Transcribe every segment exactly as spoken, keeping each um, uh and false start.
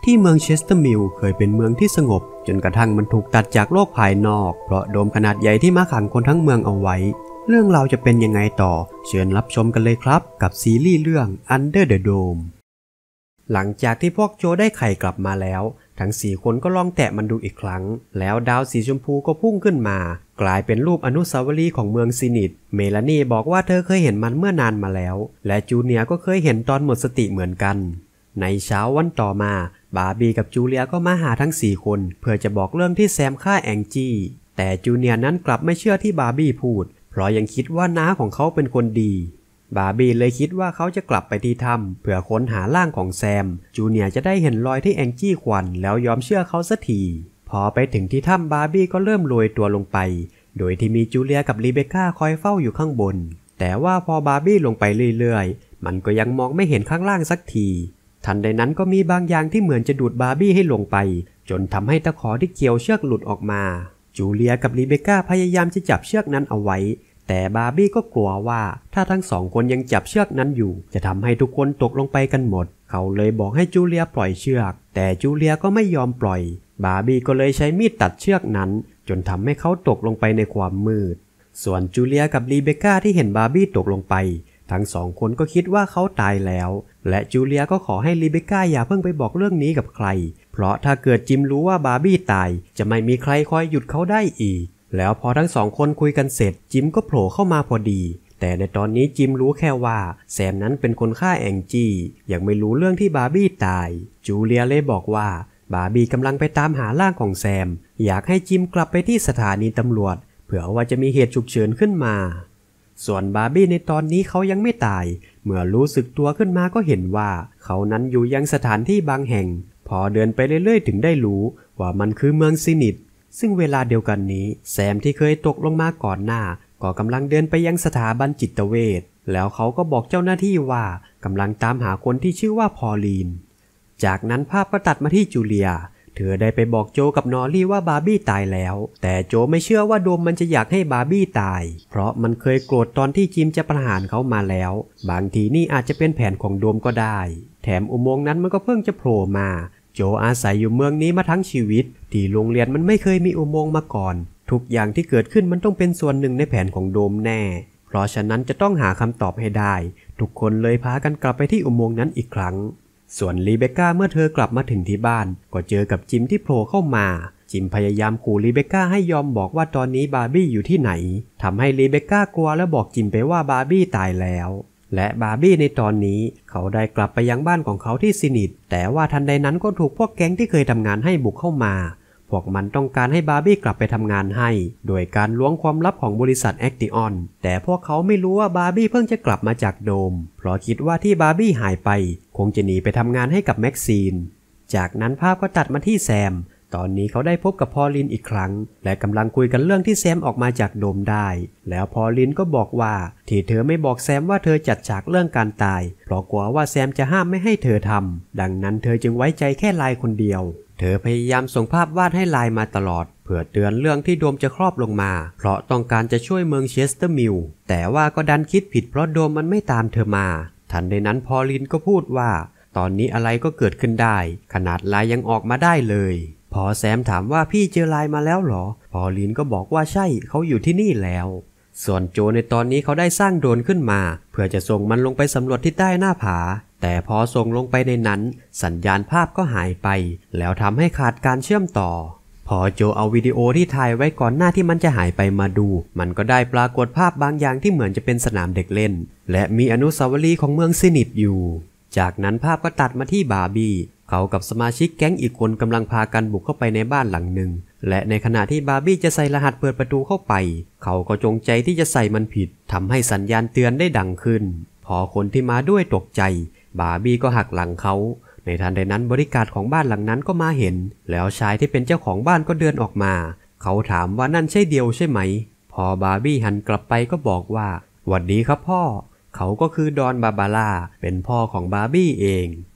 ที่เมืองเชสเตอร์มิลล์เคยเป็นเมืองที่สงบจนกระทั่งมันถูกตัดจากโลกภายนอกเพราะโดมขนาดใหญ่ที่มาขังคนทั้งเมืองเอาไว้เรื่องราวจะเป็นยังไงต่อเชิญรับชมกันเลยครับกับซีรีส์เรื่อง Under the Dome หลังจากที่พวกโจได้ไข่กลับมาแล้วทั้งสี่คนก็ลองแตะมันดูอีกครั้งแล้วดาวสีชมพูก็พุ่งขึ้นมากลายเป็นรูปอนุสาวรีย์ของเมืองซินิตเมลานีบอกว่าเธอเคยเห็นมันเมื่อนานมาแล้วและจูเนียร์ก็เคยเห็นตอนหมดสติเหมือนกันในเช้าวันต่อมาบาร์บี้กับจูเลียก็มาหาทั้งสี่คนเพื่อจะบอกเรื่องที่แซมฆ่าแองจี้แต่จูเนียร์นั้นกลับไม่เชื่อที่บาร์บี้พูดเพราะยังคิดว่าน้าของเขาเป็นคนดีบาร์บี้เลยคิดว่าเขาจะกลับไปที่ถ้ำเพื่อค้นหาร่างของแซมจูเนียร์จะได้เห็นรอยที่แองจี้ขวัญแล้วยอมเชื่อเขาสักทีพอไปถึงที่ถ้ำบาร์บี้ก็เริ่มโรยตัวลงไปโดยที่มีจูเลียกับรีเบคก้าคอยเฝ้าอยู่ข้างบนแต่ว่าพอบาร์บี้ลงไปเรื่อยๆมันก็ยังมองไม่เห็นข้างล่างสักทีทันใดนั้นก็มีบางอย่างที่เหมือนจะดูดบาร์บี้ให้ลงไปจนทำให้ตะขอที่เกี่ยวเชือกหลุดออกมาจูเลียกับรีเบคก้าพยายามจะจับเชือกนั้นเอาไว้แต่บาร์บี้ก็กลัวว่าถ้าทั้งสองคนยังจับเชือกนั้นอยู่จะทำให้ทุกคนตกลงไปกันหมดเขาเลยบอกให้จูเลียปล่อยเชือกแต่จูเลียก็ไม่ยอมปล่อยบาร์บี้ก็เลยใช้มีดตัดเชือกนั้นจนทำให้เขาตกลงไปในความมืดส่วนจูเลียกับรีเบคก้าที่เห็นบาร์บี้ตกลงไปทั้งสองคนก็คิดว่าเขาตายแล้วและจูเลียก็ขอให้รีเบคก้าอย่าเพิ่งไปบอกเรื่องนี้กับใครเพราะถ้าเกิดจิมรู้ว่าบาร์บี้ตายจะไม่มีใครคอยหยุดเขาได้อีกแล้วพอทั้งสองคนคุยกันเสร็จจิมก็โผล่เข้ามาพอดีแต่ในตอนนี้จิมรู้แค่ว่าแซมนั้นเป็นคนฆ่าแองจี้ยังไม่รู้เรื่องที่บาร์บี้ตายจูเลียเลยบอกว่าบาร์บี้กำลังไปตามหาร่างของแซมอยากให้จิมกลับไปที่สถานีตำรวจเผื่อว่าจะมีเหตุฉุกเฉินขึ้นมาส่วนบาร์บี้ในตอนนี้เขายังไม่ตายเมื่อรู้สึกตัวขึ้นมาก็เห็นว่าเขานั้นอยู่ยังสถานที่บางแห่งพอเดินไปเรื่อยๆถึงได้รู้ว่ามันคือเมืองซินิตซึ่งเวลาเดียวกันนี้แซมที่เคยตกลงมาก่อนหน้าก็กำลังเดินไปยังสถาบันจิตเวชแล้วเขาก็บอกเจ้าหน้าที่ว่ากำลังตามหาคนที่ชื่อว่าพอลีนจากนั้นภาพก็ตัดมาที่จูเลียเธอได้ไปบอกโจกับนอรี่ว่าบาร์บี้ตายแล้วแต่โจไม่เชื่อว่าโดมมันจะอยากให้บาร์บี้ตายเพราะมันเคยโกรธตอนที่จิมจะประหารเขามาแล้วบางทีนี่อาจจะเป็นแผนของโดมก็ได้แถมอุโมงค์นั้นมันก็เพิ่งจะโผล่มาโจอาศัยอยู่เมืองนี้มาทั้งชีวิตที่โรงเรียนมันไม่เคยมีอุโมงค์มาก่อนทุกอย่างที่เกิดขึ้นมันต้องเป็นส่วนหนึ่งในแผนของโดมแน่เพราะฉะนั้นจะต้องหาคำตอบให้ได้ทุกคนเลยพากันกลับไปที่อุโมงค์นั้นอีกครั้งส่วนรีเบคก้าเมื่อเธอกลับมาถึงที่บ้านก็เจอกับจิมที่โผล่เข้ามาจิมพยายามขู่รีเบคก้าให้ยอมบอกว่าตอนนี้บาร์บี้อยู่ที่ไหนทำให้รีเบคก้ากลัวและบอกจิมไปว่าบาร์บี้ตายแล้วและบาร์บี้ในตอนนี้เขาได้กลับไปยังบ้านของเขาที่ซินิตแต่ว่าทันใดนั้นก็ถูกพวกแก๊งที่เคยทำงานให้บุกเข้ามาพวกมันต้องการให้บาร์บี้กลับไปทำงานให้โดยการล้วงความลับของบริษัทแอคติออนแต่พวกเขาไม่รู้ว่าบาร์บี้เพิ่งจะกลับมาจากโดมเพราะคิดว่าที่บาร์บี้หายไปคงจะหนีไปทำงานให้กับแม็กซีนจากนั้นภาพก็ตัดมาที่แซมตอนนี้เขาได้พบกับพอลินอีกครั้งและกำลังคุยกันเรื่องที่แซมออกมาจากโดมได้แล้วพอลินก็บอกว่าที่เธอไม่บอกแซมว่าเธอจัดฉากเรื่องการตายเพราะกลัวว่าแซมจะห้ามไม่ให้เธอทำดังนั้นเธอจึงไว้ใจแค่ไลน์คนเดียวเธอพยายามส่งภาพวาดให้ไลน์มาตลอดเพื่อเตือนเรื่องที่โดมจะครอบลงมาเพราะต้องการจะช่วยเมืองเชสเตอร์มิลล์แต่ว่าก็ดันคิดผิดเพราะโดมมันไม่ตามเธอมาทันใดนั้นพอลินก็พูดว่าตอนนี้อะไรก็เกิดขึ้นได้ขนาดไลน์ยังออกมาได้เลยพอแซมถามว่าพี่เจอไลน์มาแล้วหรอพอลินก็บอกว่าใช่เขาอยู่ที่นี่แล้วส่วนโจในตอนนี้เขาได้สร้างโดรนขึ้นมาเพื่อจะส่งมันลงไปสำรวจที่ใต้หน้าผาแต่พอส่งลงไปในนั้นสัญญาณภาพก็หายไปแล้วทำให้ขาดการเชื่อมต่อพอโจเอาวิดีโอที่ถ่ายไว้ก่อนหน้าที่มันจะหายไปมาดูมันก็ได้ปรากฏภาพบางอย่างที่เหมือนจะเป็นสนามเด็กเล่นและมีอนุสาวรีย์ของเมืองซินิตอยู่จากนั้นภาพก็ตัดมาที่บาร์บี้เขากับสมาชิกแก๊งอีกคนกำลังพากันบุกเข้าไปในบ้านหลังหนึ่งและในขณะที่บาร์บี้จะใส่รหัสเปิดประตูเข้าไปเขาก็จงใจที่จะใส่มันผิดทำให้สัญญาณเตือนได้ดังขึ้นพอคนที่มาด้วยตกใจบาร์บี้ก็หักหลังเขาในทันใดนั้นบริการของบ้านหลังนั้นก็มาเห็นแล้วชายที่เป็นเจ้าของบ้านก็เดินออกมาเขาถามว่านั่นใช่เดียวใช่ไหมพอบาร์บี้หันกลับไปก็บอกว่าหวัดดีครับพ่อเขาก็คือดอนบาบาร่าเป็นพ่อของบาร์บี้เอง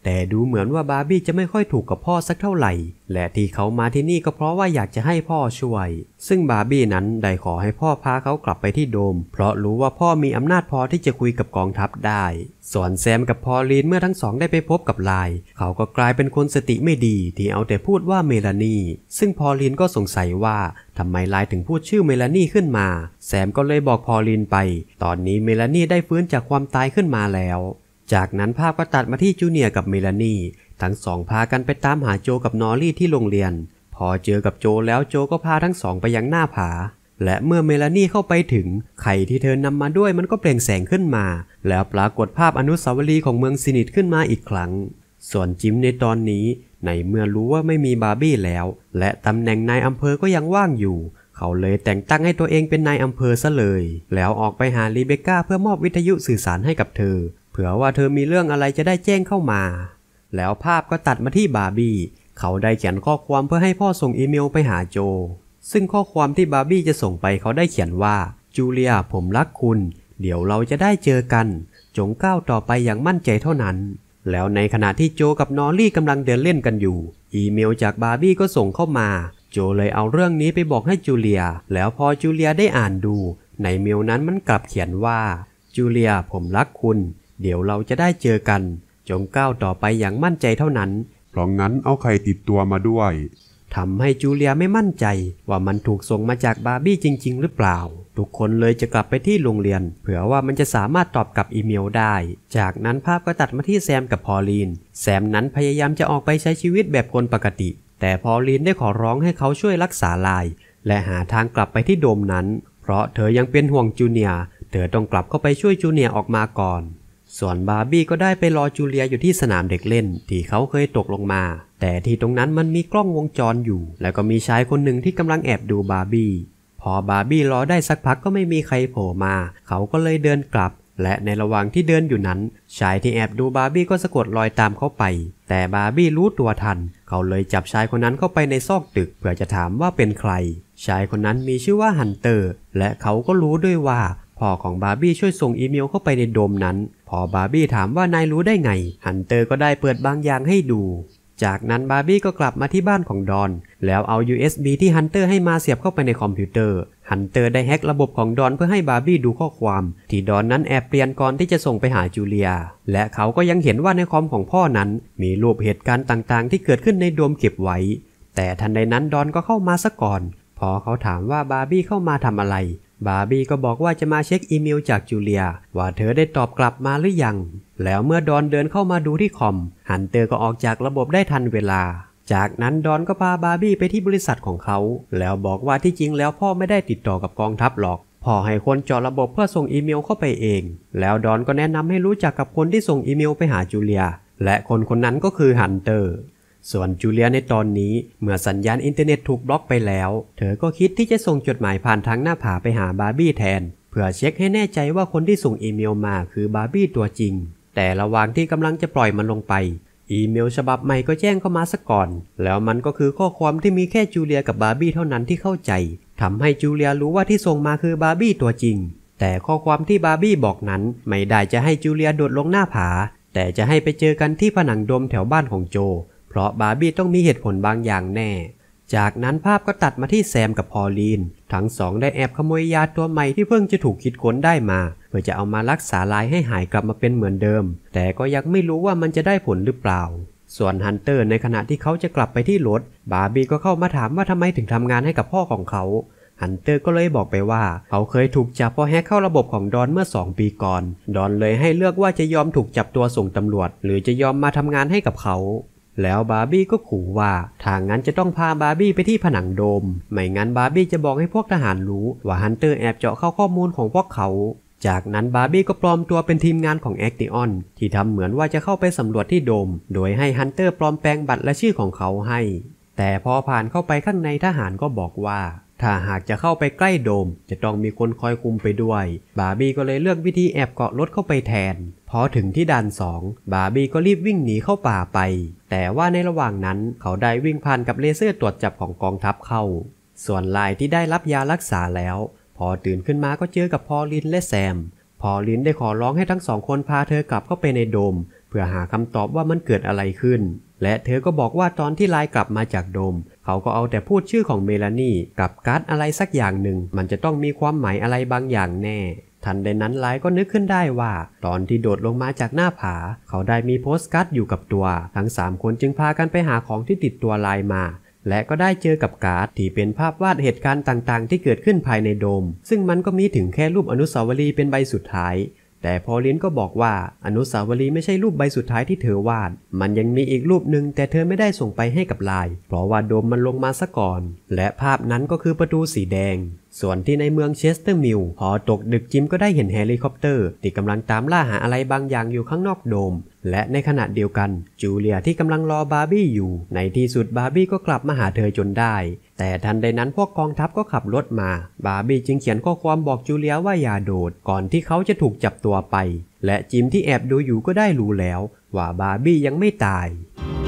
แต่ดูเหมือนว่าบาร์บี้จะไม่ค่อยถูกกับพ่อสักเท่าไหร่และที่เขามาที่นี่ก็เพราะว่าอยากจะให้พ่อช่วยซึ่งบาร์บี้นั้นได้ขอให้พ่อพาเขากลับไปที่โดมเพราะรู้ว่าพ่อมีอำนาจพอที่จะคุยกับกองทัพได้ส่วนแซมกับพอลลีนเมื่อทั้งสองได้ไปพบกับไลน์เขาก็กลายเป็นคนสติไม่ดีที่เอาแต่พูดว่าเมลานีซึ่งพอลลีนก็สงสัยว่าทำไมไลน์ถึงพูดชื่อเมลานีขึ้นมาแซมก็เลยบอกพอลลีนไปตอนนี้เมลานีได้ฟื้นจากความตายขึ้นมาแล้วจากนั้นภาพก็ตัดมาที่จูเนียร์กับเมลานีทั้งสองพากันไปตามหาโจกับนอรี่ที่โรงเรียนพอเจอกับโจแล้วโจก็พาทั้งสองไปยังหน้าผาและเมื่อเมลานีเข้าไปถึงไข่ที่เธอนำมาด้วยมันก็เปล่งแสงขึ้นมาแล้วปรากฏภาพอนุสาวรีย์ของเมืองซินิตขึ้นมาอีกครั้งส่วนจิมในตอนนี้ในเมื่อรู้ว่าไม่มีบาร์บี้แล้วและตำแหน่งนายอำเภอก็ยังว่างอยู่เขาเลยแต่งตั้งให้ตัวเองเป็นนายอำเภอซะเลยแล้วออกไปหารีเบคก้าเพื่อมอบวิทยุสื่อสารให้กับเธอเผื่อว่าเธอมีเรื่องอะไรจะได้แจ้งเข้ามาแล้วภาพก็ตัดมาที่บาร์บี้เขาได้เขียนข้อความเพื่อให้พ่อส่งอีเมลไปหาโจซึ่งข้อความที่บาร์บี้จะส่งไปเขาได้เขียนว่าจูเลียผมรักคุณเดี๋ยวเราจะได้เจอกันจงก้าวต่อไปอย่างมั่นใจเท่านั้นแล้วในขณะที่โจกับนอรี่กำลังเดินเล่นกันอยู่อีเมลจากบาร์บี้ก็ส่งเข้ามาโจเลยเอาเรื่องนี้ไปบอกให้จูเลียแล้วพอจูเลียได้อ่านดูในเมลนั้นมันกลับเขียนว่าจูเลียผมรักคุณเดี๋ยวเราจะได้เจอกันจงก้าวต่อไปอย่างมั่นใจเท่านั้นเพราะงั้นเอาไข่ติดตัวมาด้วยทำให้จูเลียไม่มั่นใจว่ามันถูกส่งมาจากบาร์บี้จริงๆหรือเปล่าทุกคนเลยจะกลับไปที่โรงเรียนเผื่อว่ามันจะสามารถตอบกลับอีเมลได้จากนั้นภาพก็ตัดมาที่แซมกับพอลลีนแซมนั้นพยายามจะออกไปใช้ชีวิตแบบคนปกติแต่พอลลีนได้ขอร้องให้เขาช่วยรักษาไลน์และหาทางกลับไปที่โดมนั้นเพราะเธอยังเป็นห่วงจูเนียร์เธอต้องกลับเข้าไปช่วยจูเนียร์ออกมาก่อนส่วนบาร์บี้ก็ได้ไปรอจูเลียอยู่ที่สนามเด็กเล่นที่เขาเคยตกลงมาแต่ที่ตรงนั้นมันมีกล้องวงจรอยู่แล้วก็มีชายคนหนึ่งที่กำลังแอบดูบาร์บี้พอบาร์บี้รอได้สักพักก็ไม่มีใครโผล่มาเขาก็เลยเดินกลับและในระหว่างที่เดินอยู่นั้นชายที่แอบดูบาร์บี้ก็สะกดรอยตามเขาไปแต่บาร์บี้รู้ตัวทันเขาเลยจับชายคนนั้นเข้าไปในซอกตึกเพื่อจะถามว่าเป็นใครชายคนนั้นมีชื่อว่าฮันเตอร์และเขาก็รู้ด้วยว่าพ่อของบาร์บี้ช่วยส่งอีเมลเข้าไปในโดมนั้นพอบาร์บี้ถามว่านายรู้ได้ไงฮันเตอร์ก็ได้เปิดบางอย่างให้ดูจากนั้นบาร์บี้ก็กลับมาที่บ้านของดอนแล้วเอา ยู เอส บี ที่ฮันเตอร์ให้มาเสียบเข้าไปในคอมพิวเตอร์ฮันเตอร์ได้แฮ็กระบบของดอนเพื่อให้บาร์บี้ดูข้อความที่ดอนนั้นแอบเปลี่ยนก่อนที่จะส่งไปหาจูเลียและเขาก็ยังเห็นว่าในคอมของพ่อนั้นมีรูปเหตุการณ์ต่างๆที่เกิดขึ้นในโดมเก็บไว้แต่ทันใดนั้นดอนก็เข้ามาซะก่อนพอเขาถามว่าบาร์บี้เข้ามาทำอะไรบาร์บี้ก็บอกว่าจะมาเช็คอีเมลจากจูเลียว่าเธอได้ตอบกลับมาหรือยังแล้วเมื่อดอนเดินเข้ามาดูที่คอมฮันเตอร์ก็ออกจากระบบได้ทันเวลาจากนั้นดอนก็พาบาร์บี้ไปที่บริษัทของเขาแล้วบอกว่าที่จริงแล้วพ่อไม่ได้ติดต่อกับกองทัพหรอกพ่อให้คนเจาะระบบเพื่อส่งอีเมลเข้าไปเองแล้วดอนก็แนะนำให้รู้จักกับคนที่ส่งอีเมลไปหาจูเลียและคนคนนั้นก็คือฮันเตอร์ส่วนจูเลียในตอนนี้เมื่อสัญญาณอินเทอร์เน็ตถูกบล็อกไปแล้วเธอก็คิดที่จะส่งจดหมายผ่านทางหน้าผาไปหาบาร์บี้แทนเพื่อเช็คให้แน่ใจว่าคนที่ส่งอีเมลมาคือบาร์บี้ตัวจริงแต่ระหว่างที่กำลังจะปล่อยมันลงไปอีเมลฉบับใหม่ก็แจ้งเข้ามาซะก่อนแล้วมันก็คือข้อความที่มีแค่จูเลียกับบาร์บี้เท่านั้นที่เข้าใจทำให้จูเลียรู้ว่าที่ส่งมาคือบาร์บี้ตัวจริงแต่ข้อความที่บาร์บี้บอกนั้นไม่ได้จะให้จูเลียโดดลงหน้าผาแต่จะให้ไปเจอกันที่ผนังโดมแถวบ้านของโจเพราะบาร์บี้ต้องมีเหตุผลบางอย่างแน่จากนั้นภาพก็ตัดมาที่แซมกับพอลลีนทั้งสองได้แอบขโมยยาตัวใหม่ที่เพิ่งจะถูกคิดค้นได้มาเพื่อจะเอามารักษาลายให้หายกลับมาเป็นเหมือนเดิมแต่ก็ยังไม่รู้ว่ามันจะได้ผลหรือเปล่าส่วนฮันเตอร์ในขณะที่เขาจะกลับไปที่รถบาร์บี้ก็เข้ามาถามว่าทำไมถึงทำงานให้กับพ่อของเขาฮันเตอร์ก็เลยบอกไปว่าเขาเคยถูกจับเพราะแฮกเข้าระบบของดอนเมื่อสองปีก่อนดอนเลยให้เลือกว่าจะยอมถูกจับตัวส่งตำรวจหรือจะยอมมาทำงานให้กับเขาแล้วบาร์บี้ก็ขู่ว่าถ้างั้นจะต้องพาบาร์บี้ไปที่ผนังโดมไม่งั้นบาร์บี้จะบอกให้พวกทหารรู้ว่าฮันเตอร์แอบเจาะเข้าข้อมูลของพวกเขาจากนั้นบาร์บี้ก็ปลอมตัวเป็นทีมงานของแอคติออนที่ทำเหมือนว่าจะเข้าไปสำรวจที่โดมโดยให้ฮันเตอร์ปลอมแปลงบัตรและชื่อของเขาให้แต่พอผ่านเข้าไปข้างในทหารก็บอกว่าถ้าหากจะเข้าไปใกล้โดมจะต้องมีคนคอยคุมไปด้วยบาร์บี้ก็เลยเลือกวิธีแอบเกาะรถเข้าไปแทนพอถึงที่ด่านสองบาร์บี้ก็รีบวิ่งหนีเข้าป่าไปแต่ว่าในระหว่างนั้นเขาได้วิ่งผ่านกับเลเซอร์ตรวจจับของกองทัพเข้าส่วนไลน์ที่ได้รับยารักษาแล้วพอตื่นขึ้นมาก็เจอกับพอลลินและแซมพอลลินได้ขอร้องให้ทั้งสองคนพาเธอกลับเข้าไปในโดมพื่อหาคำตอบว่ามันเกิดอะไรขึ้นและเธอก็บอกว่าตอนที่ไลน์กลับมาจากโดมเขาก็เอาแต่พูดชื่อของเมลานีกับการ์ดอะไรสักอย่างหนึ่งมันจะต้องมีความหมายอะไรบางอย่างแน่ทันใดนั้นไลน์ก็นึกขึ้นได้ว่าตอนที่โดดลงมาจากหน้าผาเขาได้มีโปสการ์ดอยู่กับตัวทั้งสามคนจึงพากันไปหาของที่ติดตัวไลน์มาและก็ได้เจอกับการ์ดที่เป็นภาพวาดเหตุการณ์ต่างๆที่เกิดขึ้นภายในโดมซึ่งมันก็มีถึงแค่รูปอนุสาวรีย์เป็นใบสุดท้ายแต่พอลินก็บอกว่าอนุสาวรีย์ไม่ใช่รูปใบสุดท้ายที่เธอวาดมันยังมีอีกรูปหนึ่งแต่เธอไม่ได้ส่งไปให้กับไลน์เพราะว่าโดมมันลงมาซะก่อนและภาพนั้นก็คือประตูสีแดงส่วนที่ในเมืองเชสเตอร์มิลล์พอตกดึกจิมก็ได้เห็นเฮลิคอปเตอร์ที่กำลังตามล่าหาอะไรบางอย่างอยู่ข้างนอกโดมและในขณะเดียวกันจูเลียที่กำลังรอบาร์บี้อยู่ในที่สุดบาร์บี้ก็กลับมาหาเธอจนได้แต่ทันใดนั้นพวกกองทัพก็ขับรถมาบาร์บี้จึงเขียนข้อความบอกจูเลียว่าอย่าโดดก่อนที่เขาจะถูกจับตัวไปและจิมที่แอบดูอยู่ก็ได้รู้แล้วว่าบาร์บี้ยังไม่ตาย